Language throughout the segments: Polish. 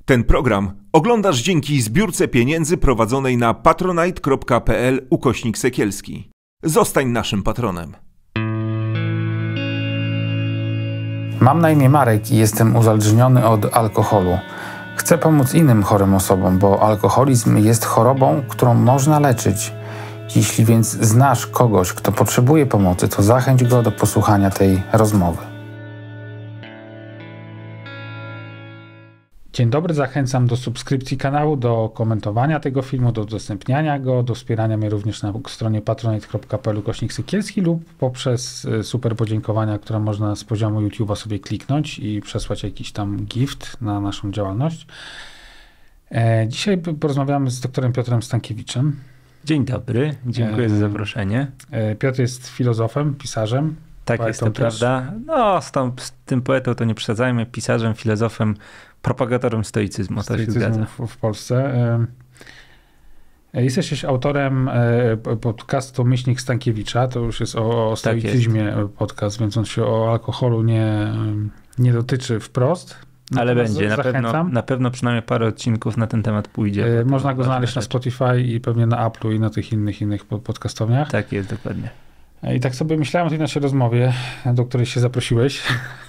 Ten program oglądasz dzięki zbiórce pieniędzy prowadzonej na patronite.pl/Sekielski. Zostań naszym patronem. Mam na imię Marek i jestem uzależniony od alkoholu. Chcę pomóc innym chorym osobom, bo alkoholizm jest chorobą, którą można leczyć. Jeśli więc znasz kogoś, kto potrzebuje pomocy, to zachęć go do posłuchania tej rozmowy. Dzień dobry, zachęcam do subskrypcji kanału, do komentowania tego filmu, do udostępniania go, do wspierania mnie również na stronie patronite.pl/Sekielski lub poprzez super podziękowania, które można z poziomu YouTube'a sobie kliknąć i przesłać jakiś tam gift na naszą działalność. Dzisiaj porozmawiamy z doktorem Piotrem Stankiewiczem. Dzień dobry, dziękuję za zaproszenie. Piotr jest filozofem, pisarzem. Tak jest, to prawda. No, z tym poetą to nie przesadzajmy, pisarzem, filozofem, propagatorem stoicyzmu, to się zgadza. W Polsce. Jesteś autorem podcastu Myślnik Stankiewicza, to już jest o stoicyzmie podcast, więc on się o alkoholu nie dotyczy wprost. Ale będzie, na pewno przynajmniej parę odcinków na ten temat pójdzie. Można go znaleźć na Spotify i pewnie na Apple'u i na tych innych podcastowniach. Tak jest, dokładnie. I tak sobie myślałem o tej naszej rozmowie, do której się zaprosiłeś.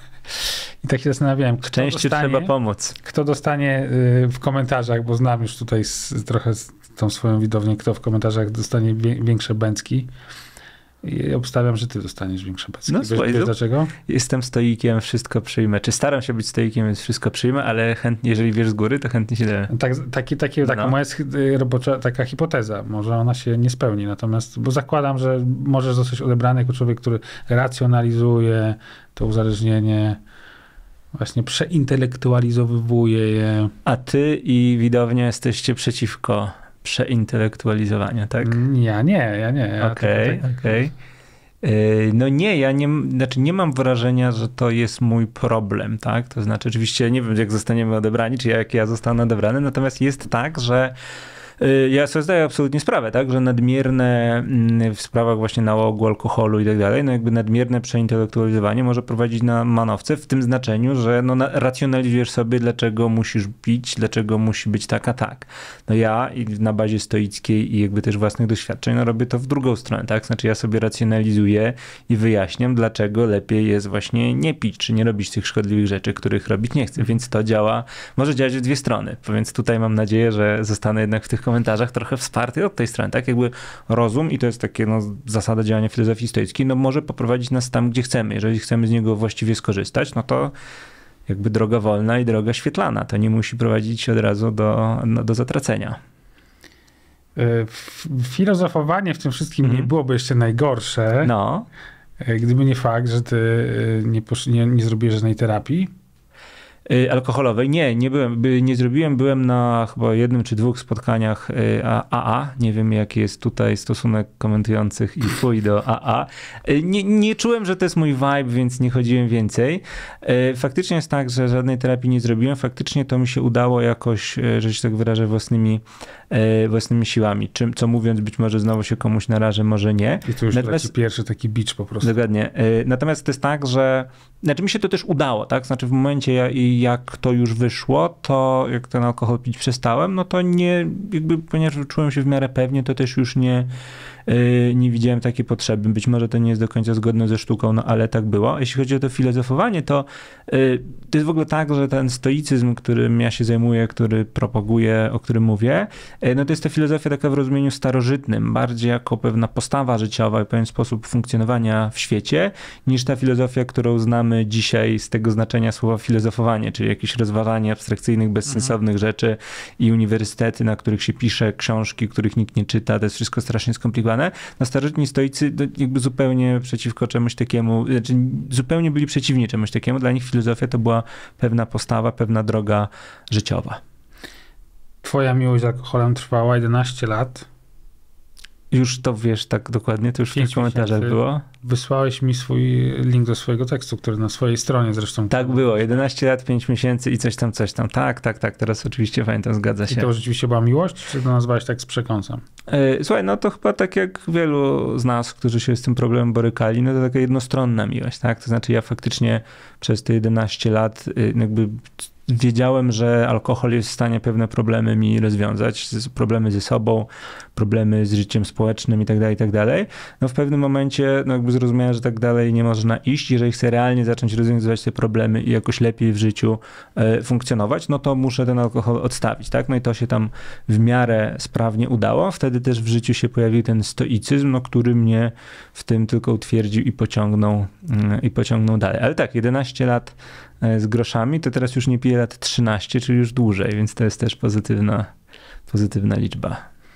I tak się zastanawiałem, trzeba pomóc. Kto dostanie w komentarzach, bo znam już tutaj trochę tą swoją widownię, kto w komentarzach dostanie większe bęcki. I obstawiam, że ty dostaniesz większe bęcki. No, wiesz dlaczego? Jestem stoikiem, wszystko przyjmę. Czy staram się być stoikiem, więc wszystko przyjmę, ale chętnie, jeżeli wiesz z góry, to chętnie się daję. Taka moja robocza taka hipoteza. Może ona się nie spełni, natomiast, bo zakładam, że możesz zostać odebrany jako człowiek, który racjonalizuje to uzależnienie, właśnie przeintelektualizowuje je. A ty i widownia jesteście przeciwko przeintelektualizowaniu, tak? Ja nie. Okej. No nie, nie mam wrażenia, że to jest mój problem, tak? To znaczy, oczywiście nie wiem, jak zostaniemy odebrani, czy jak ja zostanę odebrany, natomiast jest tak, że ja sobie zdaję absolutnie sprawę, tak, że nadmierne w sprawach właśnie nałogu, alkoholu i tak dalej, no jakby nadmierne przeintelektualizowanie może prowadzić na manowce w tym znaczeniu, że racjonalizujesz sobie, dlaczego musisz pić, dlaczego musi być tak, a tak. No ja na bazie stoickiej i jakby też własnych doświadczeń, robię to w drugą stronę, tak, znaczy ja sobie racjonalizuję i wyjaśniam, dlaczego lepiej jest właśnie nie pić, czy nie robić tych szkodliwych rzeczy, których robić nie chcę, więc to może działać w dwie strony, więc tutaj mam nadzieję, że zostanę jednak w tych komentarzach trochę wsparty od tej strony, tak jakby rozum, i to jest takie zasada działania filozofii stoickiej, może poprowadzić nas tam, gdzie chcemy. Jeżeli chcemy z niego właściwie skorzystać, no to jakby droga wolna i droga świetlana, to nie musi prowadzić od razu do zatracenia. Filozofowanie w tym wszystkim nie byłoby jeszcze najgorsze, gdyby nie fakt, że ty nie zrobiłeś żadnej terapii. Alkoholowej. Nie zrobiłem. Byłem na chyba jednym czy dwóch spotkaniach AA. Nie wiem, jaki jest tutaj stosunek komentujących i twój do AA. Nie czułem, że to jest mój vibe, więc nie chodziłem więcej. Faktycznie jest tak, że żadnej terapii nie zrobiłem. Faktycznie to mi się udało jakoś, że się tak wyrażę, własnymi siłami. Co mówiąc, być może znowu się komuś narażę, może nie. I to już leci pierwszy taki bicz po prostu. Dokładnie. Natomiast to jest tak, że mi się to też udało, tak? Znaczy w momencie, jak to już wyszło, to jak ten alkohol pić przestałem, no to ponieważ czułem się w miarę pewnie, to też już nie widziałem takiej potrzeby. Być może to nie jest do końca zgodne ze sztuką, ale tak było. Jeśli chodzi o to filozofowanie, to jest w ogóle tak, że ten stoicyzm, którym ja się zajmuję, który propaguję, o którym mówię, to jest ta filozofia taka w rozumieniu starożytnym, bardziej jako pewna postawa życiowa i pewien sposób funkcjonowania w świecie, niż ta filozofia, którą znamy dzisiaj z tego znaczenia słowa filozofowanie, czyli jakieś rozważanie abstrakcyjnych, bezsensownych rzeczy i uniwersytety, na których się pisze, książki, których nikt nie czyta, to jest wszystko strasznie skomplikowane. Starożytni stoicy jakby zupełnie przeciwko czemuś takiemu, zupełnie byli przeciwni czemuś takiemu. Dla nich filozofia to była pewna postawa, pewna droga życiowa. Twoja miłość z alkoholem trwała 11 lat. Już to wiesz tak dokładnie? To już w tych komentarzach było? wysłałeś mi swój link do swojego tekstu, który na swojej stronie zresztą... Tak było, 11 lat, 5 miesięcy i coś tam. Tak, teraz oczywiście pamiętam, zgadza się. I to rzeczywiście była miłość, czy to nazwałeś tak z przekąsem? Słuchaj, no to chyba tak jak wielu z nas, którzy się z tym problemem borykali, no to taka jednostronna miłość, tak? To znaczy ja faktycznie przez te 11 lat jakby wiedziałem, że alkohol jest w stanie pewne problemy mi rozwiązać, problemy ze sobą, problemy z życiem społecznym i tak dalej. No w pewnym momencie no jakby zrozumiałem, że tak dalej nie można iść. Jeżeli chcę realnie zacząć rozwiązywać te problemy i jakoś lepiej w życiu funkcjonować, no to muszę ten alkohol odstawić, tak? No i to się tam w miarę sprawnie udało. Wtedy też w życiu się pojawił ten stoicyzm, no, który mnie w tym tylko utwierdził i pociągnął dalej. Ale tak, 11 lat z groszami, to teraz już nie piję lat 13, czyli już dłużej, więc to jest też pozytywna liczba.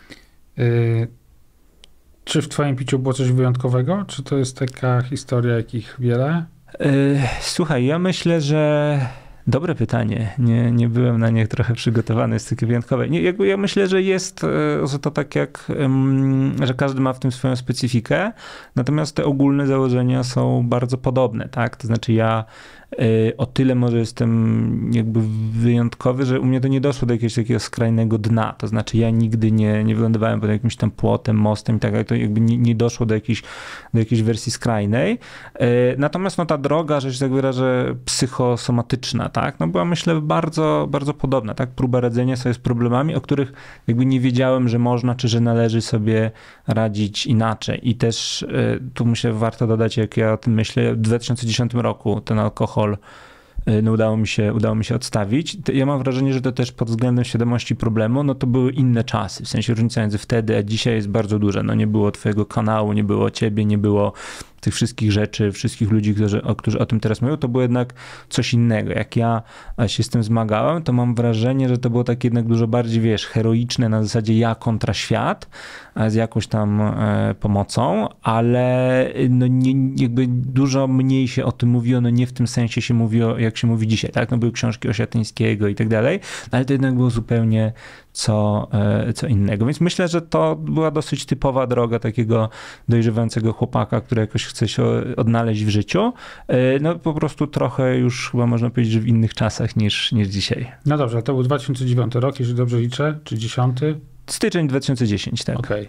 Czy w twoim piciu było coś wyjątkowego? Czy to jest taka historia, jakich wiele? Słuchaj, ja myślę, że dobre pytanie. Nie byłem na nie trochę przygotowany, jest takie wyjątkowe. Ja myślę, że jest, że to tak jak, że każdy ma w tym swoją specyfikę, natomiast te ogólne założenia są bardzo podobne, tak? To znaczy ja o tyle może jestem jakby wyjątkowy, że u mnie to nie doszło do jakiegoś takiego skrajnego dna. To znaczy ja nigdy nie wylądowałem pod jakimś tam płotem, mostem i tak dalej. To jakby nie doszło do jakiejś wersji skrajnej. Natomiast no ta droga, że się tak wyrażę, psychosomatyczna, tak? No była myślę bardzo, bardzo podobna, tak? Próba radzenia sobie z problemami, o których jakby nie wiedziałem, że można, czy że należy sobie radzić inaczej. I też tu myślę warto dodać, jak ja o tym myślę, w 2010 roku ten alkohol no udało mi się odstawić. Ja mam wrażenie, że to też pod względem świadomości problemu, no to były inne czasy. W sensie różnica między wtedy a dzisiaj jest bardzo duża. No nie było twojego kanału, nie było ciebie, nie było tych wszystkich rzeczy, wszystkich ludzi, którzy o tym teraz mówią, to było jednak coś innego. Jak ja się z tym zmagałem, to mam wrażenie, że to było tak jednak dużo bardziej, heroiczne na zasadzie ja kontra świat, z jakąś tam pomocą, ale no jakby dużo mniej się o tym mówiło, no nie w tym sensie się mówiło, jak się mówi dzisiaj, tak? No były książki Osiatyńskiego i tak dalej, ale to jednak było zupełnie co innego. Więc myślę, że to była dosyć typowa droga takiego dojrzewającego chłopaka, który jakoś chce się odnaleźć w życiu. No po prostu trochę już chyba można powiedzieć, że w innych czasach niż dzisiaj. No dobrze, to był 2009 rok, jeżeli dobrze liczę, czy 10? Styczeń 2010, tak. Okej.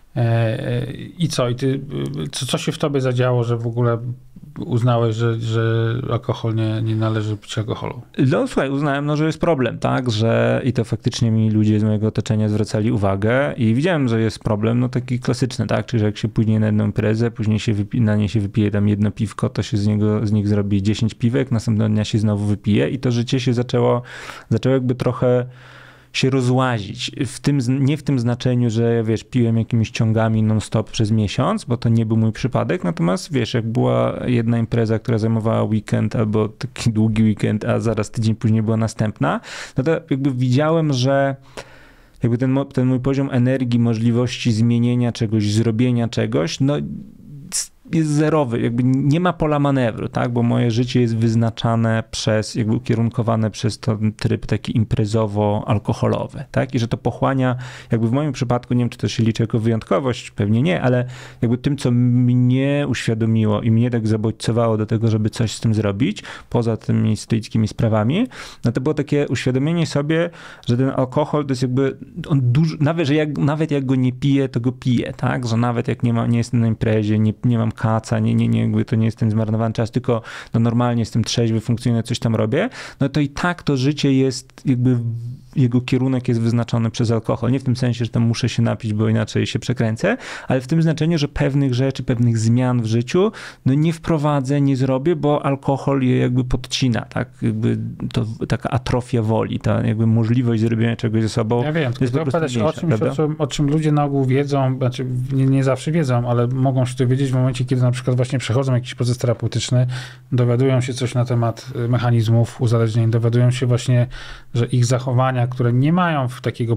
I co? I ty, co się w tobie zadziało, że w ogóle uznałeś, że alkohol nie należy pić alkoholu? No słuchaj, uznałem, że jest problem, tak, i to faktycznie mi ludzie z mojego otoczenia zwracali uwagę i widziałem, że jest problem, no taki klasyczny, tak, czyli że jak się później na jedną imprezę, później na niej się wypije tam jedno piwko, to się z nich zrobi 10 piwek, następnego dnia się znowu wypije i to życie się zaczęło jakby trochę się rozłazić. Nie w tym znaczeniu, że piłem jakimiś ciągami non-stop przez miesiąc, bo to nie był mój przypadek, natomiast jak była jedna impreza, która zajmowała weekend albo taki długi weekend, a zaraz tydzień później była następna, no to jakby widziałem, że jakby ten mój poziom energii, możliwości zmienienia czegoś, zrobienia czegoś, no jest zerowy, jakby nie ma pola manewru, tak, bo moje życie jest wyznaczane jakby ukierunkowane przez ten tryb taki imprezowo-alkoholowy, tak, i że to pochłania, jakby w moim przypadku, nie wiem, czy to się liczy jako wyjątkowość, pewnie nie, ale jakby tym, co mnie uświadomiło i mnie tak zabodźcowało do tego, żeby coś z tym zrobić, poza tymi stoickimi sprawami, no to było takie uświadomienie sobie, że ten alkohol to jest jakby, on dużo, nawet jak go nie piję, to go piję, tak, że nawet jak nie jestem na imprezie, nie mam kaca, jakby to nie jest ten zmarnowany czas, tylko no normalnie jestem trzeźwy, funkcjonuję, coś tam robię, no to i tak to życie jest jakby, jego kierunek jest wyznaczony przez alkohol. Nie w tym sensie, że tam muszę się napić, bo inaczej się przekręcę, ale w tym znaczeniu, że pewnych rzeczy, pewnych zmian w życiu, no nie wprowadzę, nie zrobię, bo alkohol je jakby podcina, tak? Jakby to taka atrofia woli, ta jakby możliwość zrobienia czegoś ze sobą. Ja wiem, tylko opowiadać o czymś, o czym ludzie na ogół wiedzą, znaczy nie zawsze wiedzą, ale mogą się dowiedzieć w momencie, kiedy na przykład właśnie przechodzą jakiś proces terapeutyczny, dowiadują się coś na temat mechanizmów uzależnień, dowiadują się właśnie, że ich zachowania, które nie mają takiego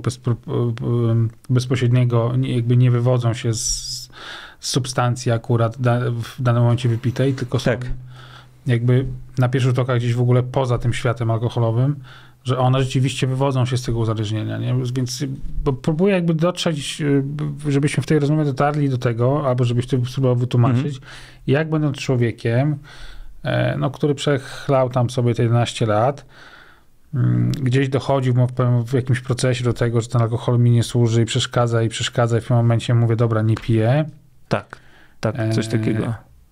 bezpośredniego, jakby nie wywodzą się z substancji akurat w danym momencie wypitej, tylko są jakby na pierwszy rzut oka gdzieś w ogóle poza tym światem alkoholowym, że one rzeczywiście wywodzą się z tego uzależnienia, nie? Więc bo próbuję jakby dotrzeć, żebyśmy w tej rozmowie dotarli do tego, albo żebyś ty spróbował wytłumaczyć, jak będąc człowiekiem, no, który przechlał tam sobie te 11 lat, gdzieś dochodził w jakimś procesie do tego, że ten alkohol mi nie służy i przeszkadza i w pewnym momencie mówię, dobra, nie piję. Tak, coś takiego.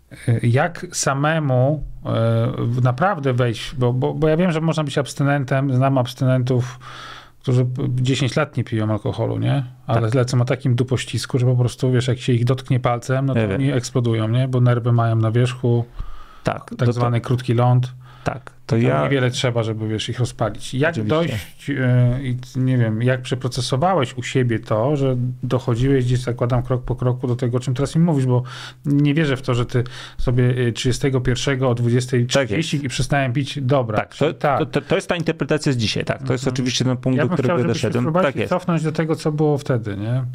Jak samemu naprawdę wejść, bo ja wiem, że można być abstynentem, znam abstynentów, którzy 10 lat nie piją alkoholu, nie? Ale lecą o takim dupościsku, że po prostu, wiesz, jak się ich dotknie palcem, no to oni eksplodują, nie? Bo nerwy mają na wierzchu, tak zwany krótki ląd. Tak. To niewiele trzeba, żeby, wiesz, ich rozpalić. Jak dojść, nie wiem, jak przeprocesowałeś u siebie to, że dochodziłeś gdzieś, zakładam, krok po kroku do tego, o czym teraz mi mówisz, bo nie wierzę w to, że ty sobie 31 o 20:30 i przestałem pić, dobra. To jest ta interpretacja z dzisiaj, tak. To jest oczywiście ten punkt, do którego doszedłem. Tak jest. Cofnąć do tego, co było wtedy, nie?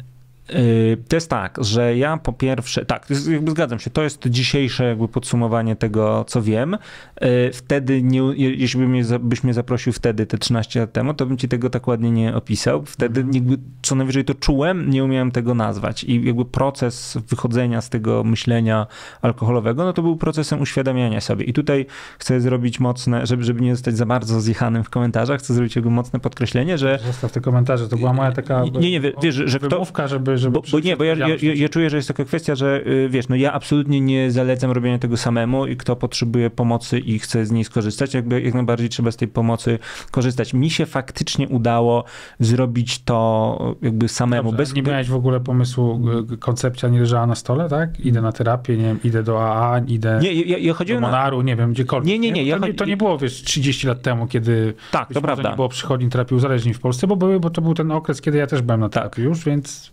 To jest tak, że ja po pierwsze, jakby zgadzam się, to jest dzisiejsze jakby podsumowanie tego, co wiem. Wtedy, jeśli byś mnie zaprosił wtedy, te 13 lat temu, to bym ci tego tak ładnie nie opisał. Wtedy jakby co najwyżej to czułem, nie umiałem tego nazwać. I jakby proces wychodzenia z tego myślenia alkoholowego, no to był procesem uświadamiania sobie. I tutaj chcę zrobić mocne, żeby nie zostać za bardzo zjechanym w komentarzach, chcę zrobić jakby mocne podkreślenie, że... Zostaw te komentarze, to była moja taka... Nie, wiesz, że wymówka, żeby bo ja czuję, że jest taka kwestia, że wiesz, no ja absolutnie nie zalecam robienia tego samemu i kto potrzebuje pomocy i chce z niej skorzystać, jakby jak najbardziej trzeba z tej pomocy korzystać. Mi się faktycznie udało zrobić to jakby samemu. Dobrze, nie miałeś w ogóle pomysłu, koncepcja nie leżała na stole, tak? Idę na terapię, nie wiem, idę do AA, idę ja chodziłem do Monaru, nie wiem, gdziekolwiek. Nie. To nie było, wiesz, 30 lat temu, kiedy to prawda. Nie było przychodni terapii uzależnień w Polsce, bo to był ten okres, kiedy ja też byłem na terapii już, więc...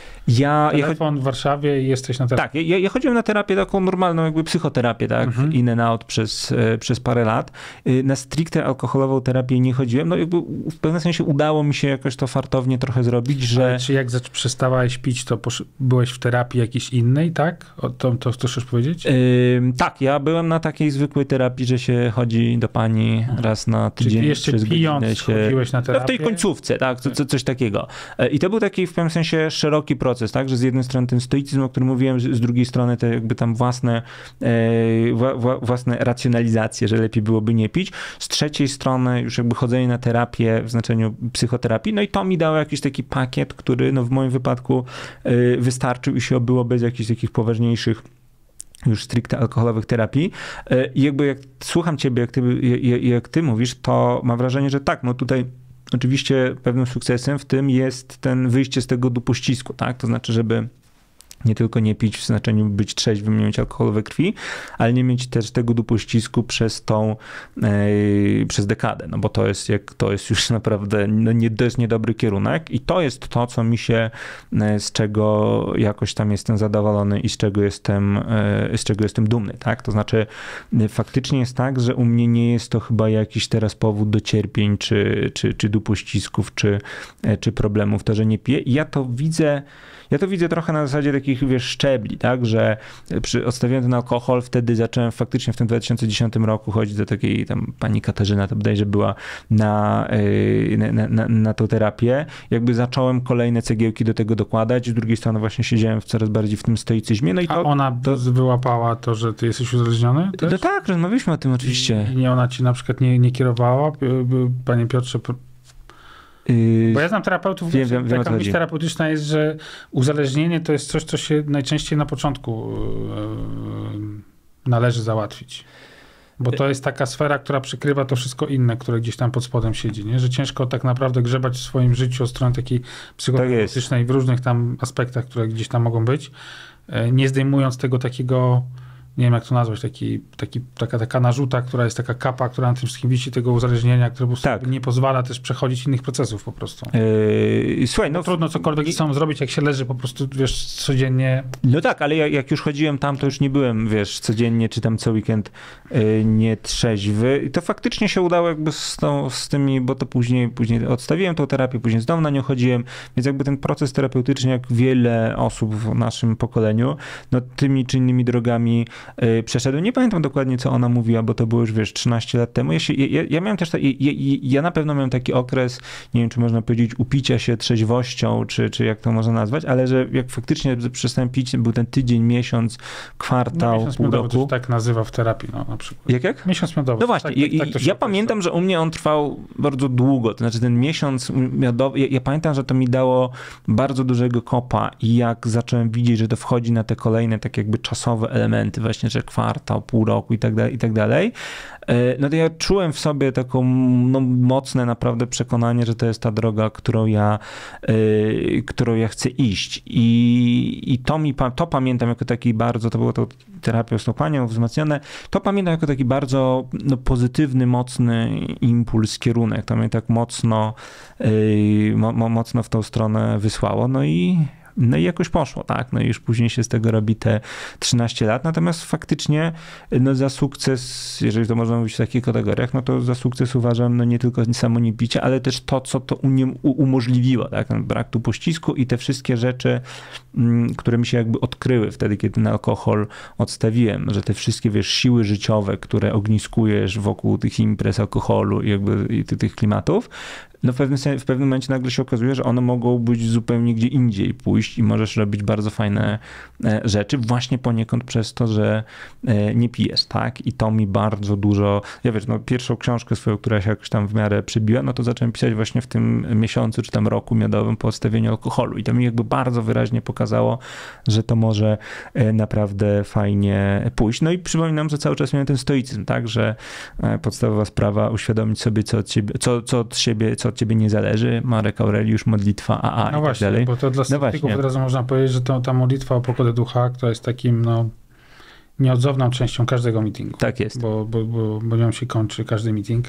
Telefon w Warszawie i jesteś na terapii. Tak, ja chodziłem na terapię taką normalną, jakby psychoterapię, tak, in and out przez parę lat. Na stricte alkoholową terapię nie chodziłem, no jakby w pewnym sensie udało mi się jakoś to fartownie trochę zrobić, że... Ale czy jak przestawałeś pić, to byłeś w terapii jakiejś innej, tak? To chcesz powiedzieć? Tak, ja byłem na takiej zwykłej terapii, że się chodzi do pani raz na tydzień. Czyli jeszcze pijąc chodziłeś na terapię? No w tej końcówce, tak, coś takiego. I to był taki w pewnym sensie szeroki proces, tak, że z jednej strony ten stoicyzm, o którym mówiłem, z drugiej strony te jakby tam własne racjonalizacje, że lepiej byłoby nie pić, z trzeciej strony już jakby chodzenie na terapię w znaczeniu psychoterapii, no i to mi dało jakiś taki pakiet, który no w moim wypadku wystarczył i się obyło bez jakichś takich poważniejszych już stricte alkoholowych terapii. I jakby jak słucham ciebie, jak ty mówisz, to mam wrażenie, że tak, no tutaj oczywiście pewnym sukcesem w tym jest ten wyjście z tego dupościsku, tak? To znaczy, żeby nie tylko nie pić w znaczeniu być trzeźwym, nie mieć alkoholu we krwi, ale nie mieć też tego dupościsku przez dekadę, no bo to jest już naprawdę, to jest niedobry kierunek i to jest to, co mi się, z czego jakoś tam jestem zadowolony i z czego jestem dumny, tak? To znaczy faktycznie jest tak, że u mnie nie jest to chyba jakiś teraz powód do cierpień, czy dupościsków, czy problemów, to, że nie piję. Ja to widzę trochę na zasadzie takich, wiesz, szczebli, tak, że odstawiłem ten alkohol, wtedy zacząłem faktycznie w tym 2010 roku chodzić do takiej tam pani Katarzyna, to bodajże była na tą terapię. Jakby zacząłem kolejne cegiełki do tego dokładać, z drugiej strony właśnie siedziałem coraz bardziej w tym stoicyzmie. No i a ona wyłapała to, że ty jesteś uzależniony też? No tak, rozmawialiśmy o tym oczywiście. I nie ona ci na przykład nie kierowała? Panie Piotrze... Bo ja znam terapeutów, taka myśl terapeutyczna jest, że uzależnienie to jest coś, co się najczęściej na początku należy załatwić. Bo to jest taka sfera, która przykrywa to wszystko inne, które gdzieś tam pod spodem siedzi, nie? Że ciężko tak naprawdę grzebać w swoim życiu od strony takiej psychoterapeutycznej w różnych tam aspektach, które gdzieś tam mogą być, nie zdejmując tego takiego, nie wiem jak to nazwać, taka narzuta, która jest taka kapa, która na tym wszystkim wisi, tego uzależnienia, które po prostu nie pozwala też przechodzić innych procesów po prostu. Słuchaj, no trudno cokolwiek ze sobą zrobić, jak się leży po prostu, wiesz, codziennie. No tak, ale jak już chodziłem tam, to już nie byłem, wiesz, codziennie czy tam co weekend nietrzeźwy. I to faktycznie się udało jakby z tymi, bo to później odstawiłem tą terapię, później znowu na nią chodziłem, więc jakby ten proces terapeutyczny, jak wiele osób w naszym pokoleniu, no tymi czy innymi drogami przeszedłem. Nie pamiętam dokładnie, co ona mówiła, bo to było już, wiesz, 13 lat temu. Ja miałem też, ja na pewno miałem taki okres, nie wiem, czy można powiedzieć, upicia się trzeźwością, czy jak to można nazwać, ale że jak faktycznie przestałem pić, był ten tydzień, miesiąc, kwartał, miesiąc pół miodowy, roku. to się tak nazywa w terapii, no, na przykład. Jak? Miesiąc miodowy. No właśnie, tak to się ja pamiętam, że u mnie on trwał bardzo długo, to znaczy ten miesiąc miodowy, ja pamiętam, że to mi dało bardzo dużego kopa i jak zacząłem widzieć, że to wchodzi na te kolejne tak jakby czasowe elementy, właśnie, że kwartał, pół roku i tak dalej, no to ja czułem w sobie taką mocne naprawdę przekonanie, że to jest ta droga, którą ja chcę iść. I to pamiętam jako taki bardzo, to było to terapia stopanią wzmacniane, to pamiętam jako taki bardzo pozytywny, mocny impuls, kierunek. To mnie tak mocno w tą stronę wysłało. No i jakoś poszło, tak? No i już później się z tego robi te 13 lat. Natomiast faktycznie za sukces, jeżeli to można mówić w takich kategoriach, no to za sukces uważam nie tylko samo niepicie, ale też to, co to umożliwiło, tak? Ten brak tu pościsku i te wszystkie rzeczy, które mi się jakby odkryły wtedy, kiedy ten alkohol odstawiłem, że te wszystkie, wiesz, siły życiowe, które ogniskujesz wokół tych imprez alkoholu i tych klimatów, no w pewnym momencie nagle się okazuje, że one mogą być zupełnie gdzie indziej pójść i możesz robić bardzo fajne rzeczy, właśnie poniekąd przez to, że nie pijesz, tak? I to mi bardzo dużo, ja wiesz, pierwszą książkę swoją, która się jakoś tam w miarę przebiła, no to zacząłem pisać właśnie w tym miesiącu, czy tam roku miodowym po odstawieniu alkoholu i to mi jakby bardzo wyraźnie pokazało, że to może naprawdę fajnie pójść. No i przypominam, że cały czas miałem ten stoicyzm, tak? Że podstawowa sprawa, uświadomić sobie, co od ciebie nie zależy. Marek Aureliusz, modlitwa AA i tak dalej. Bo to dla sceptyków od razu można powiedzieć, że ta modlitwa o pokodę ducha, która jest takim nieodzowną częścią każdego meetingu. Tak jest. Bo nią się kończy każdy meeting.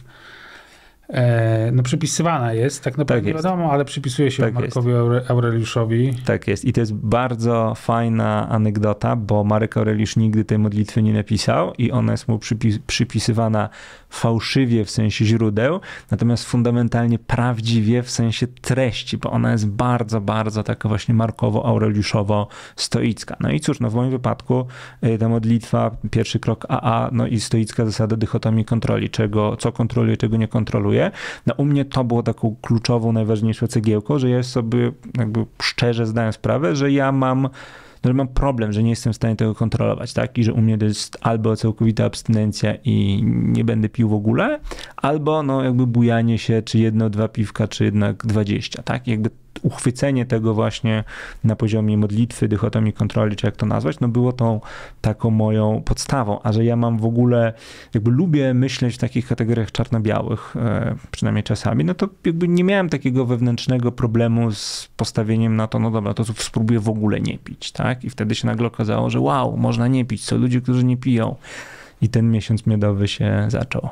Przypisywana jest, tak naprawdę nie wiadomo, ale przypisuje się Markowi Aureliuszowi. Tak jest i to jest bardzo fajna anegdota, bo Marek Aureliusz nigdy tej modlitwy nie napisał i ona jest mu przypisywana fałszywie w sensie źródeł, natomiast fundamentalnie prawdziwie w sensie treści, bo ona jest bardzo, bardzo taka właśnie markowo-aureliuszowo-stoicka. No i cóż, w moim wypadku ta modlitwa, pierwszy krok AA, no i stoicka zasada dychotomii kontroli, co kontroluje, czego nie kontroluje. No u mnie to było taką kluczową, najważniejszą cegiełką, że ja sobie jakby szczerze zdałem sprawę, że ja mam problem, że nie jestem w stanie tego kontrolować, tak? I że u mnie to jest albo całkowita abstynencja i nie będę pił w ogóle, albo jakby bujanie się, czy 1-2 piwka, czy jednak 20, tak? I jakby uchwycenie tego właśnie na poziomie modlitwy, dychotomii kontroli, czy jak to nazwać, było tą taką moją podstawą, a że ja mam w ogóle, jakby lubię myśleć w takich kategoriach czarno-białych, przynajmniej czasami, no to jakby nie miałem takiego wewnętrznego problemu z postawieniem na to, no dobra, to spróbuję w ogóle nie pić, tak? I wtedy się nagle okazało, że wow, można nie pić, są ludzie, którzy nie piją. I ten miesiąc miodowy się zaczął.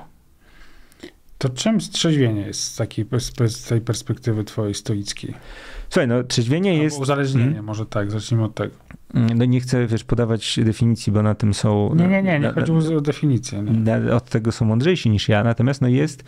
To czym strzeźwienie jest z tej perspektywy twojej stoickiej? Słuchaj, trzeźwienie jest... Uzależnienie, może tak, zacznijmy od tego. Nie chcę, podawać definicji, bo na tym są... Nie chodzi o definicję. Nie. Od tego są mądrzejsi niż ja, natomiast jest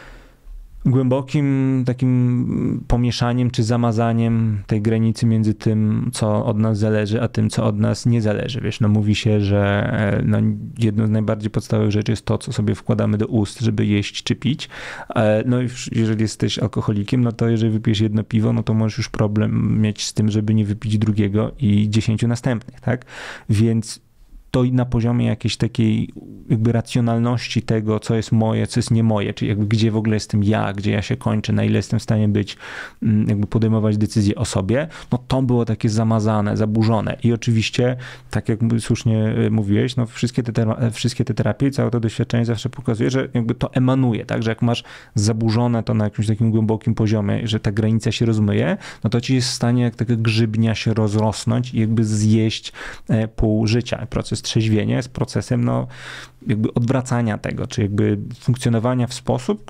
głębokim takim pomieszaniem czy zamazaniem tej granicy między tym, co od nas zależy, a tym, co od nas nie zależy. Wiesz, mówi się, że jedną z najbardziej podstawowych rzeczy jest to, co sobie wkładamy do ust, żeby jeść czy pić. Jeżeli jesteś alkoholikiem, no to jeżeli wypijesz jedno piwo, no to możesz już problem mieć z tym, żeby nie wypić drugiego i 10 następnych, tak? Więc to na poziomie jakiejś takiej jakby racjonalności tego, co jest moje, co jest nie moje, czyli jakby gdzie w ogóle jestem ja, gdzie ja się kończę, na ile jestem w stanie być, jakby podejmować decyzje o sobie, no to było takie zamazane, zaburzone. I oczywiście, tak jak słusznie mówiłeś, wszystkie te terapie, całe to doświadczenie zawsze pokazuje, że jakby to emanuje, tak, że jak masz zaburzone to na jakimś takim głębokim poziomie, że ta granica się rozmyje, no to ci jest w stanie jak taka grzybnia się rozrosnąć i jakby zjeść pół życia. Proces trzeźwienia jest procesem jakby odwracania tego, czy jakby funkcjonowania w sposób,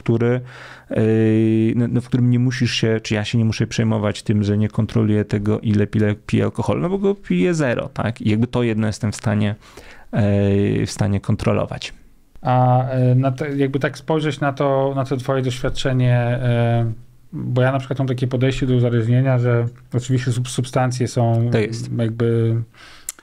w którym nie musisz się, czy ja się nie muszę przejmować tym, że nie kontroluję tego, ile piję alkoholu, bo go piję zero, tak? I jakby to jedno jestem w stanie kontrolować. A jakby tak spojrzeć na to twoje doświadczenie, bo ja na przykład mam takie podejście do uzależnienia, że oczywiście substancje są jakby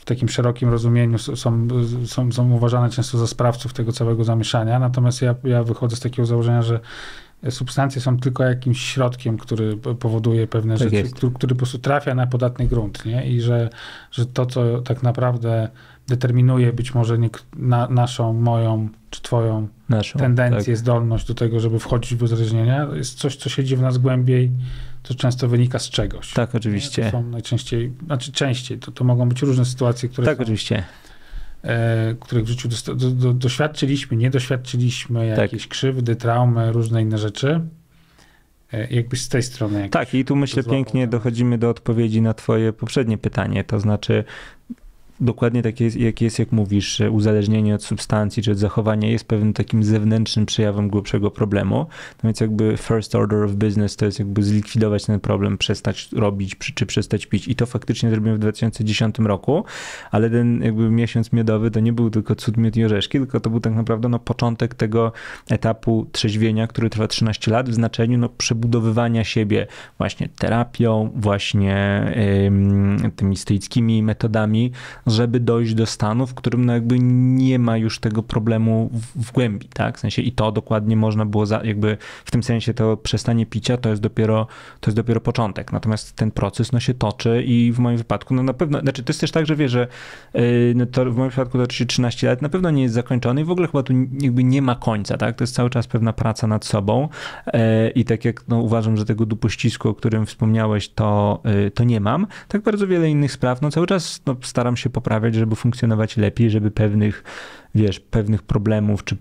takim szerokim rozumieniu są uważane często za sprawców tego całego zamieszania, natomiast ja wychodzę z takiego założenia, że substancje są tylko jakimś środkiem, który powoduje pewne rzeczy, który po prostu trafia na podatny grunt, nie? I że to, co tak naprawdę determinuje być może naszą, moją czy twoją tendencję, zdolność do tego, żeby wchodzić w uzależnienia, jest coś, co siedzi w nas głębiej, to często wynika z czegoś. Tak, oczywiście. To są najczęściej, częściej, to mogą być różne sytuacje, które oczywiście. Których w życiu doświadczyliśmy, nie doświadczyliśmy, jakieś krzywdy, traumy, różne inne rzeczy. Jakby z tej strony. Tak, i tu myślę pięknie dochodzimy do odpowiedzi na twoje poprzednie pytanie, to znaczy dokładnie tak jest, jak mówisz, że uzależnienie od substancji czy od zachowania jest pewnym takim zewnętrznym przejawem głębszego problemu. No więc jakby first order of business to jest jakby zlikwidować ten problem, przestać robić czy przestać pić. I to faktycznie zrobimy w 2010 roku, ale ten jakby miesiąc miodowy to nie był tylko cud, miód i orzeszki, tylko to był tak naprawdę początek tego etapu trzeźwienia, który trwa 13 lat w znaczeniu przebudowywania siebie właśnie terapią, właśnie tymi stoickimi metodami, żeby dojść do stanu, w którym jakby nie ma już tego problemu w głębi, tak? W sensie i to dokładnie można było jakby w tym sensie to przestanie picia to jest dopiero początek. Natomiast ten proces się toczy i w moim wypadku na pewno, znaczy to jest też tak, że wiesz, że to w moim przypadku toczy się 13 lat, na pewno nie jest zakończony i w ogóle chyba tu jakby nie ma końca, tak? To jest cały czas pewna praca nad sobą i tak jak uważam, że tego dupościsku, o którym wspomniałeś, to nie mam. Tak bardzo wiele innych spraw, cały czas staram się poprawiać, żeby funkcjonować lepiej, żeby pewnych problemów, czy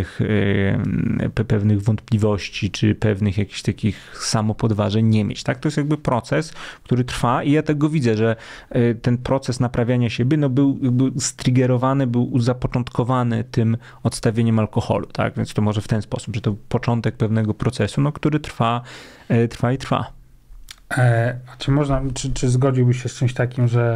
pewnych wątpliwości, czy pewnych jakichś takich samopodważeń nie mieć. Tak? To jest jakby proces, który trwa i ja tego widzę, że ten proces naprawiania siebie był jakby striggerowany, był zapoczątkowany tym odstawieniem alkoholu. Tak? Więc to może w ten sposób, że to początek pewnego procesu, który trwa. Czy zgodziłbyś się z czymś takim, że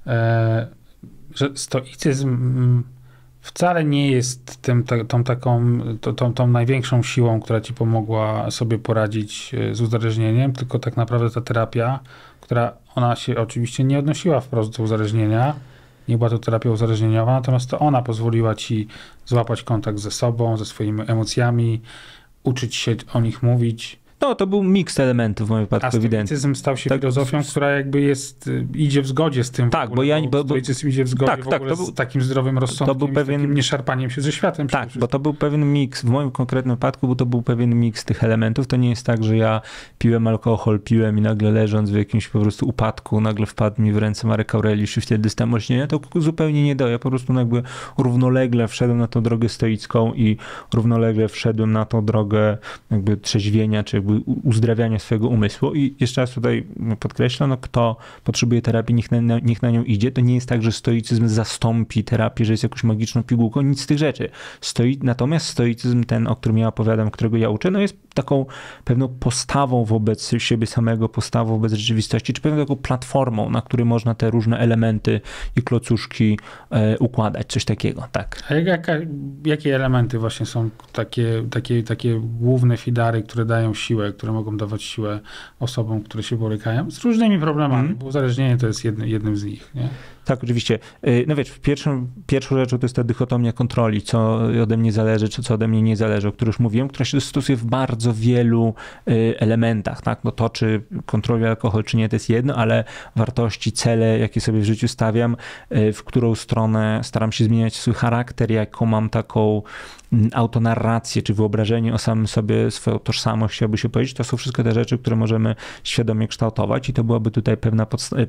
stoicyzm wcale nie jest tą największą siłą, która ci pomogła sobie poradzić z uzależnieniem, tylko tak naprawdę ta terapia, ona się oczywiście nie odnosiła wprost do uzależnienia, nie była to terapia uzależnieniowa, natomiast to ona pozwoliła ci złapać kontakt ze sobą, ze swoimi emocjami, uczyć się o nich mówić. To był miks elementów w moim wypadku, ewidentnie. Stoicyzm stał się filozofią, która jakby idzie w zgodzie z tym. Tak, stoicyzm idzie w zgodzie z takim zdrowym rozsądkiem, takim nieszarpaniem się ze światem. Tak, bo to był pewien miks, w moim konkretnym wypadku, bo to był pewien miks tych elementów. To nie jest tak, że ja piłem alkohol, i nagle leżąc w jakimś po prostu upadku, nagle wpadł mi w ręce Marek Aureliusz i wtedy dostałem olśnienia. To zupełnie nie dało. Ja po prostu jakby równolegle wszedłem na tą drogę stoicką i równolegle wszedłem na tą drogę jakby trzeźwienia, czy uzdrawiania swojego umysłu i jeszcze raz tutaj podkreślam, kto potrzebuje terapii, niech na nią idzie. To nie jest tak, że stoicyzm zastąpi terapię, że jest jakąś magiczną pigułką, nic z tych rzeczy. Natomiast stoicyzm ten, o którym ja opowiadam, którego ja uczę, jest taką pewną postawą wobec siebie samego, postawą wobec rzeczywistości, czy pewną taką platformą, na której można te różne elementy i klocuszki układać, coś takiego, tak. A jakie elementy właśnie są takie główne filary, które dają siłę, które mogą dawać siłę osobom, które się borykają z różnymi problemami, bo uzależnienie to jest jednym z nich, nie? Tak, oczywiście. Wiesz, pierwszą rzeczą to jest ta dychotomia kontroli, co ode mnie zależy, czy co ode mnie nie zależy, o której już mówiłem, która się stosuje w bardzo wielu elementach, tak? To, czy kontroluję alkohol, czy nie, to jest jedno, ale wartości, cele, jakie sobie w życiu stawiam, w którą stronę staram się zmieniać swój charakter, jaką mam taką autonarrację, czy wyobrażenie o samym sobie, swoją tożsamość, chciałby się powiedzieć, to są wszystko te rzeczy, które możemy świadomie kształtować i to byłaby tutaj pewna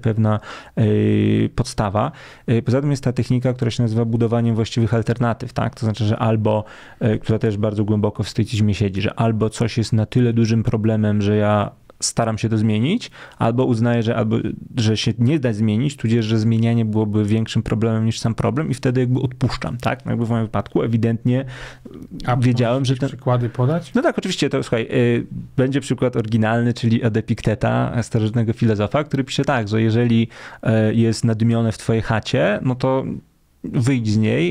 podstawa. Poza tym jest ta technika, która się nazywa budowaniem właściwych alternatyw, tak? To znaczy, że albo, która też bardzo głęboko w stoicyzmie siedzi, że albo coś jest na tyle dużym problemem, że ja staram się to zmienić, albo uznaję, że się nie da zmienić, tudzież, że zmienianie byłoby większym problemem niż sam problem i wtedy jakby odpuszczam, tak? Jakby w moim wypadku ewidentnie wiedziałem, że ten... przykłady podać? No tak, oczywiście, to słuchaj, będzie przykład oryginalny, czyli od Epikteta, starożytnego filozofa, który pisze tak, że jeżeli jest nadymione w twojej chacie, no to wyjdź z niej,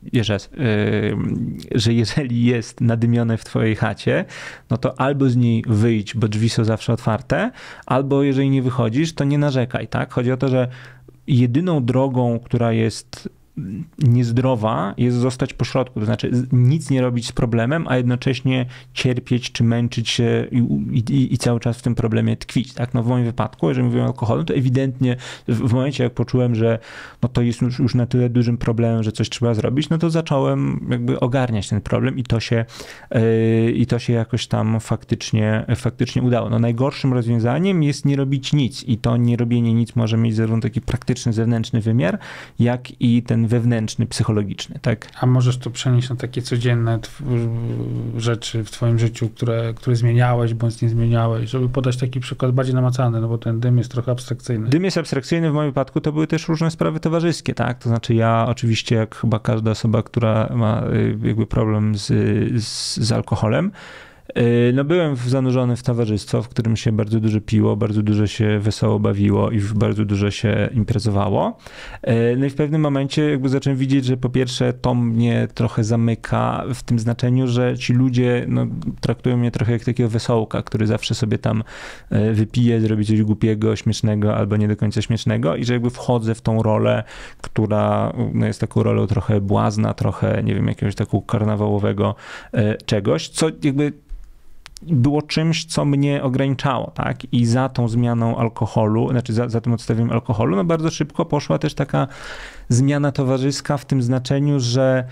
że jeżeli jest nadymione w twojej chacie, no to albo z niej wyjdź, bo drzwi są zawsze otwarte, albo jeżeli nie wychodzisz, to nie narzekaj, tak? Chodzi o to, że jedyną drogą, która jest niezdrowa, jest zostać pośrodku, to znaczy nic nie robić z problemem, a jednocześnie cierpieć czy męczyć się i cały czas w tym problemie tkwić. Tak? No w moim wypadku, jeżeli mówimy o alkoholu, to ewidentnie w momencie, jak poczułem, że no to jest już na tyle dużym problemem, że coś trzeba zrobić, no to zacząłem jakby ogarniać ten problem i to się jakoś tam faktycznie udało. No najgorszym rozwiązaniem jest nie robić nic i to nie robienie nic może mieć zarówno taki praktyczny, zewnętrzny wymiar, jak i ten wewnętrzny, psychologiczny, tak? A możesz to przenieść na takie codzienne rzeczy w twoim życiu, które zmieniałeś, bądź nie zmieniałeś, żeby podać taki przykład bardziej namacalny, no bo ten dym jest trochę abstrakcyjny. Dym jest abstrakcyjny, w moim wypadku to były też różne sprawy towarzyskie, tak? To znaczy ja oczywiście, jak chyba każda osoba, która ma jakby problem z alkoholem, no byłem zanurzony w towarzystwo, w którym się bardzo dużo piło, bardzo dużo się wesoło bawiło i bardzo dużo się imprezowało. No i w pewnym momencie jakby zacząłem widzieć, że po pierwsze to mnie trochę zamyka w tym znaczeniu, że ci ludzie no, traktują mnie trochę jak takiego wesołka, który zawsze sobie tam wypije, zrobi coś głupiego, śmiesznego albo nie do końca śmiesznego i że jakby wchodzę w tą rolę, która no, jest taką rolą trochę błazna, trochę nie wiem, jakiegoś takiego karnawałowego czegoś, co jakby było czymś, co mnie ograniczało, tak? I za tą zmianą alkoholu, znaczy za tym odstawieniem alkoholu, no bardzo szybko poszła też taka zmiana towarzyska w tym znaczeniu, że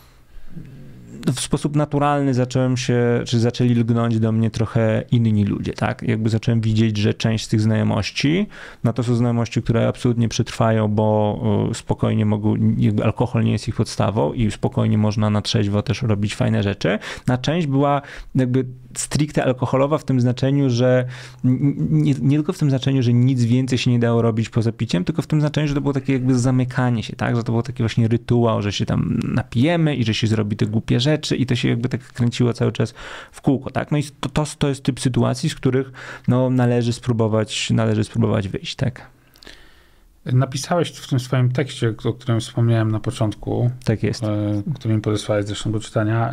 w sposób naturalny zaczęli lgnąć do mnie trochę inni ludzie, tak? Jakby zacząłem widzieć, że część z tych znajomości, no to są znajomości, które absolutnie przetrwają, bo spokojnie jakby alkohol nie jest ich podstawą i spokojnie można na trzeźwo też robić fajne rzeczy. Na część była jakby stricte alkoholowa w tym znaczeniu, że nie tylko w tym znaczeniu, że nic więcej się nie dało robić poza piciem, tylko w tym znaczeniu, że to było takie jakby zamykanie się, tak? Że to było taki właśnie rytuał, że się tam napijemy i że się zrobi te głupie rzeczy i to się jakby tak kręciło cały czas w kółko, tak? No i to jest typ sytuacji, z których no, należy spróbować wyjść, tak? Napisałeś w tym swoim tekście, o którym wspomniałem na początku, tak jest, który mi podesłałeś zresztą do czytania,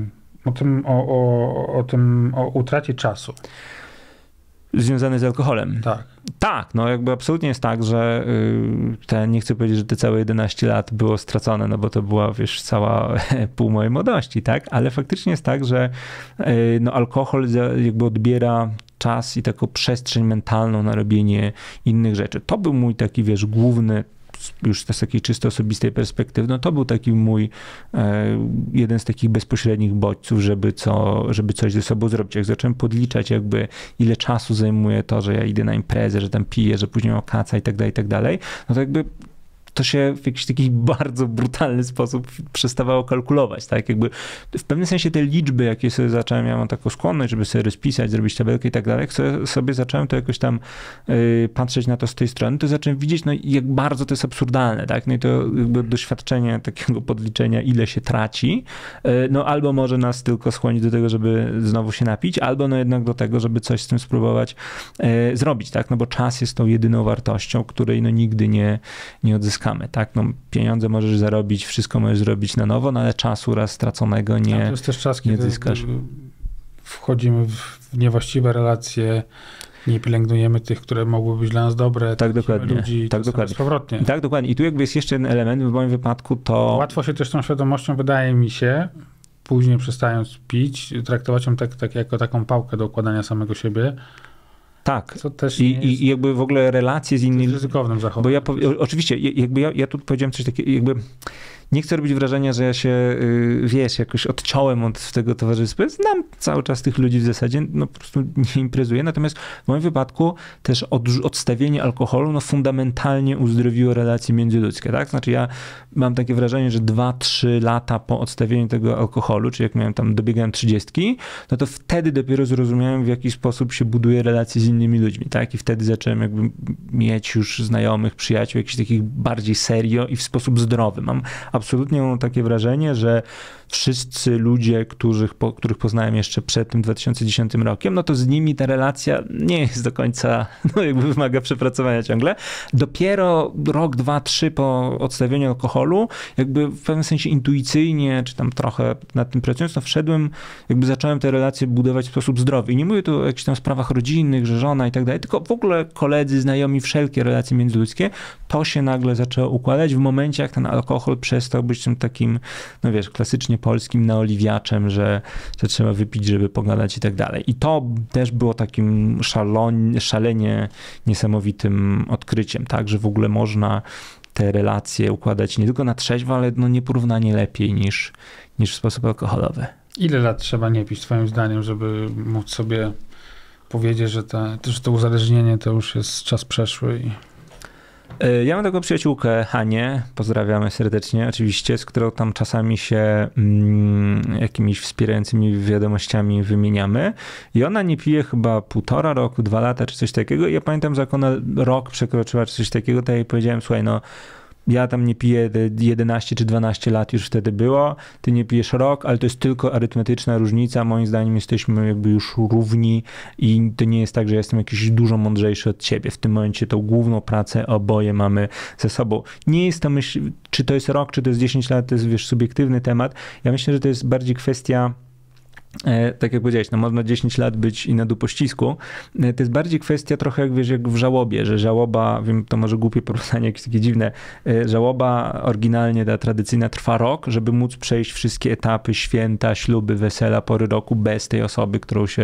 o utracie czasu. Związany z alkoholem. Tak. Tak, no jakby absolutnie jest tak, że nie chcę powiedzieć, że te całe 11 lat było stracone, no bo to była, wiesz, cała pół mojej młodości, tak? Ale faktycznie jest tak, że no alkohol jakby odbiera czas i taką przestrzeń mentalną na robienie innych rzeczy. To był mój taki, wiesz, główny, już z takiej czysto osobistej perspektywy, no to był taki mój jeden z takich bezpośrednich bodźców, żeby coś ze sobą zrobić. Jak zacząłem podliczać jakby ile czasu zajmuje to, że ja idę na imprezę, że tam piję, że później mam kaca i tak dalej, no to jakby to się w jakiś taki bardzo brutalny sposób przestawało kalkulować, tak? Jakby w pewnym sensie te liczby, jakie sobie zacząłem, ja mam taką skłonność, żeby sobie rozpisać, zrobić tabelkę i tak dalej, jak sobie zacząłem to jakoś tam patrzeć na to z tej strony, to zacząłem widzieć, no jak bardzo to jest absurdalne, tak? No i to jakby doświadczenie takiego podliczenia, ile się traci, no albo może nas tylko skłonić do tego, żeby znowu się napić, albo no jednak do tego, żeby coś z tym spróbować zrobić, tak? No bo czas jest tą jedyną wartością, której no nigdy nie odzyskamy. Tak? No, pieniądze możesz zarobić, wszystko możesz zrobić na nowo, no ale czasu raz straconego nie odzyskasz. To jest też czas, kiedy wchodzimy w niewłaściwe relacje, nie pielęgnujemy tych, które mogły być dla nas dobre. Tak, dokładnie. Ludzi, tak, dokładnie. Powrotnie. Tak, dokładnie. I tu jakby jest jeszcze jeden element, w moim wypadku to... Łatwo się też tą świadomością, wydaje mi się, później przestając pić, traktować ją tak jako taką pałkę do układania samego siebie. Tak. Co też I jakby w ogóle relacje z innymi... ryzykownym zachowaniem. Bo oczywiście, jakby ja tu powiedziałem coś takiego, jakby nie chcę robić wrażenia, że ja się, wiesz, jakoś odciąłem od tego towarzystwa. Znam cały czas tych ludzi w zasadzie, no po prostu nie imprezuję. Natomiast w moim wypadku też odstawienie alkoholu, no fundamentalnie uzdrowiło relacje międzyludzkie, tak? Znaczy ja mam takie wrażenie, że 2-3 lata po odstawieniu tego alkoholu, czyli jak dobiegałem 30, no to wtedy dopiero zrozumiałem, w jaki sposób się buduje relacje z innymi ludźmi, tak? I wtedy zacząłem jakby mieć już znajomych, przyjaciół, jakichś takich bardziej serio i w sposób zdrowy. Mam absolutnie takie wrażenie, że wszyscy ludzie, których poznałem jeszcze przed tym 2010 rokiem, no to z nimi ta relacja nie jest do końca, no jakby wymaga przepracowania ciągle. Dopiero rok, 2, 3 po odstawieniu alkoholu, jakby w pewnym sensie intuicyjnie, czy tam trochę nad tym pracując, no zacząłem te relacje budować w sposób zdrowy. I nie mówię tu o jakichś tam sprawach rodzinnych, że żona i tak dalej, tylko w ogóle koledzy, znajomi, wszelkie relacje międzyludzkie, to się nagle zaczęło układać w momencie, jak ten alkohol przestał być tym takim, no wiesz, klasycznie polskim naoliwiaczem, że trzeba wypić, żeby pogadać i tak dalej. I to też było takim szalenie niesamowitym odkryciem, tak, że w ogóle można te relacje układać nie tylko na trzeźwo, ale no nieporównanie lepiej niż w sposób alkoholowy. Ile lat trzeba nie pić, twoim zdaniem, żeby móc sobie powiedzieć, że to uzależnienie to już jest czas przeszły? Ja mam taką przyjaciółkę, Hanię, pozdrawiamy serdecznie oczywiście, z którą tam czasami się jakimiś wspierającymi wiadomościami wymieniamy i ona nie pije chyba 1,5 roku, 2 lata czy coś takiego i ja pamiętam, że jak ona rok przekroczyła czy coś takiego, to ja jej powiedziałem, słuchaj, no ja tam nie piję 11 czy 12 lat już wtedy było, ty nie pijesz rok, ale to jest tylko arytmetyczna różnica, moim zdaniem jesteśmy jakby już równi i to nie jest tak, że ja jestem jakiś dużo mądrzejszy od ciebie. W tym momencie tą główną pracę oboje mamy ze sobą. Nie jest to myśl, czy to jest rok, czy to jest 10 lat, to jest wiesz, subiektywny temat. Ja myślę, że to jest bardziej kwestia, tak jak powiedziałeś, no można 10 lat być i na dupościsku. To jest bardziej kwestia trochę jak wiesz, jak w żałobie, że żałoba, wiem, to może głupie porównanie, jakieś takie dziwne, żałoba oryginalnie ta tradycyjna trwa rok, żeby móc przejść wszystkie etapy, święta, śluby, wesela, pory roku bez tej osoby,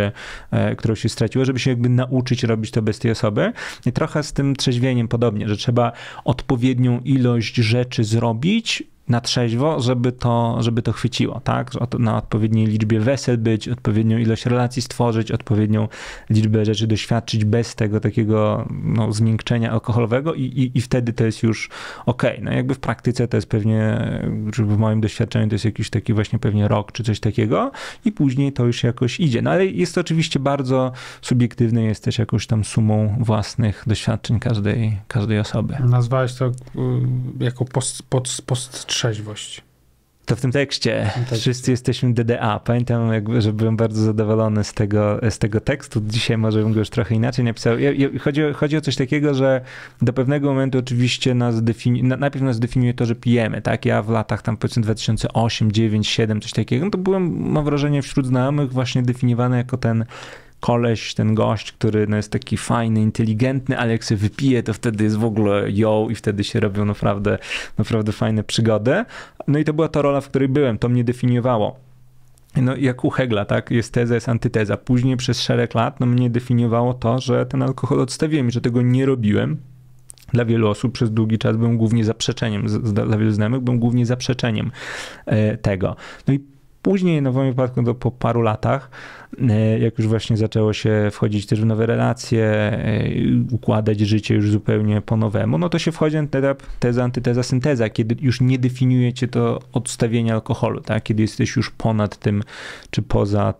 którą się straciło, żeby się jakby nauczyć robić to bez tej osoby. I trochę z tym trzeźwieniem podobnie, że trzeba odpowiednią ilość rzeczy zrobić na trzeźwo, żeby to chwyciło, tak? Na odpowiedniej liczbie wesel być, odpowiednią ilość relacji stworzyć, odpowiednią liczbę rzeczy doświadczyć bez tego takiego no, zmiękczenia alkoholowego i wtedy to jest już okej. No jakby w praktyce to jest pewnie, w moim doświadczeniu to jest jakiś taki właśnie pewnie rok czy coś takiego i później to już jakoś idzie. No ale jest to oczywiście bardzo subiektywne, jest też jakąś tam sumą własnych doświadczeń każdej osoby. Nazwałeś to jako trzeźwość. To w tym tekście wszyscy jesteśmy DDA. Pamiętam, że byłem bardzo zadowolony z tego tekstu. Dzisiaj może bym go już trochę inaczej napisał. Chodzi o coś takiego, że do pewnego momentu oczywiście najpierw nas definiuje to, że pijemy. Tak? Ja w latach tam powiedzmy 2008, 9, 7, coś takiego, no to byłem, mam wrażenie, wśród znajomych właśnie definiowany jako ten koleś, ten gość, który no, jest taki fajny, inteligentny, ale jak się wypije, to wtedy jest w ogóle i wtedy się robią naprawdę fajne przygody. No i to była ta rola, w której byłem, to mnie definiowało. No jak u Hegla, tak, jest teza, jest antyteza. Później przez szereg lat no, mnie definiowało to, że ten alkohol odstawiłem i że tego nie robiłem. Dla wielu osób przez długi czas byłem głównie zaprzeczeniem, dla wielu znajomych byłem głównie zaprzeczeniem tego. No i później, no w moim wypadku po paru latach, jak już właśnie zaczęło się wchodzić też w nowe relacje, układać życie już zupełnie po nowemu, no to się wchodzi na etap teza, antyteza, synteza, kiedy już nie definiuje cię to odstawienie alkoholu, tak? Kiedy jesteś już ponad tym, czy poza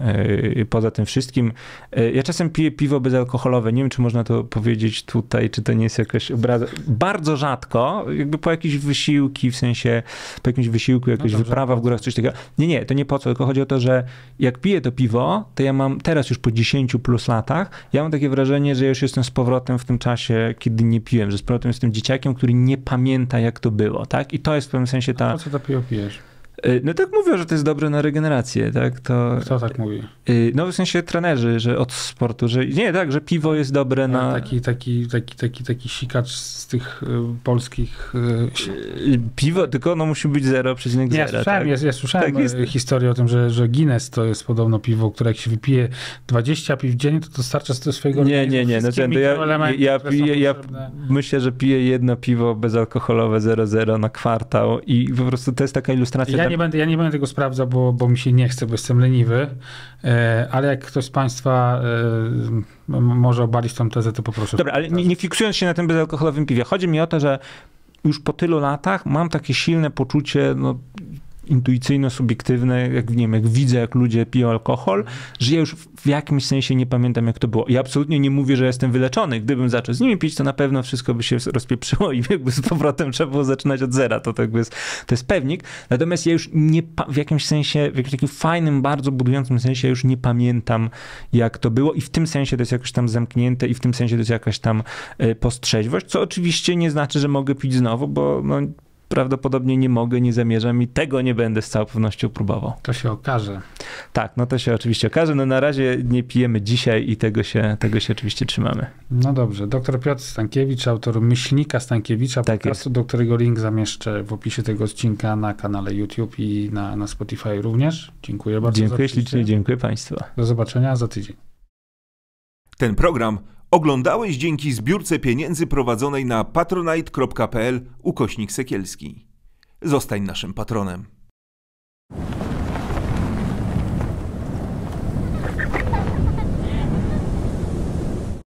tym wszystkim. Ja czasem piję piwo bezalkoholowe, nie wiem, czy można to powiedzieć tutaj, czy to nie jest jakaś obraza. Bardzo rzadko, jakby po jakieś wysiłki, w sensie po jakimś wysiłku, jakaś wyprawa w górach, coś takiego. Nie, to nie po co, tylko chodzi o to, że jak piję to piwo, to ja mam teraz już po 10 plus latach, ja mam takie wrażenie, że ja już jestem z powrotem w tym czasie, kiedy nie piłem, że z powrotem jestem dzieciakiem, który nie pamięta, jak to było, tak? I to jest w pewnym sensie ta... A po co to piwo pijesz? No tak mówią, że to jest dobre na regenerację, tak? To, kto tak mówi? No w sensie trenerzy, że od sportu, że nie, tak, że piwo jest dobre na... Taki sikacz z tych polskich... Piwo, tylko no musi być 0,0. Ja słyszałem tak historię o tym, że Guinness to jest podobno piwo, które jak się wypije 20 piw dziennie, to starcza z swojego... Nie. No ja myślę, że piję jedno piwo bezalkoholowe 0,0 na kwartał i po prostu to jest taka ilustracja. Ja nie będę tego sprawdzał, bo mi się nie chce, bo jestem leniwy, ale jak ktoś z państwa może obalić tą tezę, to poproszę. Dobra, ale nie fiksując się na tym bezalkoholowym piwie, chodzi mi o to, że już po tylu latach mam takie silne poczucie, no intuicyjno-subiektywne, jak, nie wiem, jak widzę, jak ludzie piją alkohol, że ja już w jakimś sensie nie pamiętam, jak to było. Ja absolutnie nie mówię, że jestem wyleczony. Gdybym zaczął z nimi pić, to na pewno wszystko by się rozpieprzyło i jakby z powrotem trzeba było zaczynać od zera. To jest pewnik. Natomiast ja już nie w jakimś sensie, w jakimś takim fajnym, bardzo budującym sensie, ja już nie pamiętam, jak to było i w tym sensie to jest jakoś tam zamknięte i w tym sensie to jest jakaś tam postrzeźwość, co oczywiście nie znaczy, że mogę pić znowu, bo no, prawdopodobnie nie mogę, nie zamierzam i tego nie będę z całą pewnością próbował. To się okaże. Tak, no to się oczywiście okaże. No na razie nie pijemy dzisiaj i tego się oczywiście trzymamy. No dobrze. Dr Piotr Stankiewicz, autor Myślnika Stankiewicza, tak podcastu, do którego link zamieszczę w opisie tego odcinka na kanale YouTube i na Spotify również. Dziękuję bardzo. Dziękuję ślicznie, dziękuję Państwu. Do zobaczenia za tydzień. Ten program oglądałeś dzięki zbiórce pieniędzy prowadzonej na patronite.pl/Sekielski. Zostań naszym patronem.